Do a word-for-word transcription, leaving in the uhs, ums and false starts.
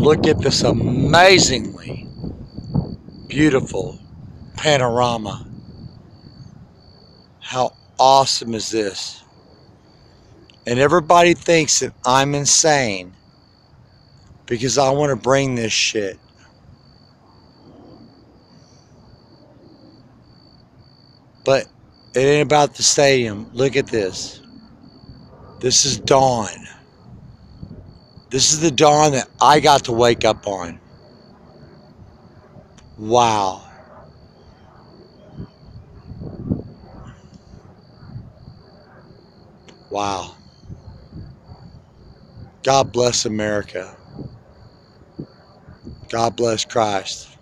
look at this amazingly beautiful panorama. How awesome is this? And everybody thinks that I'm insane because I want to bring this shit. But it ain't about the stadium. Look at this. This is dawn. This is the dawn that I got to wake up on. Wow. Wow. God bless America. God bless Christ.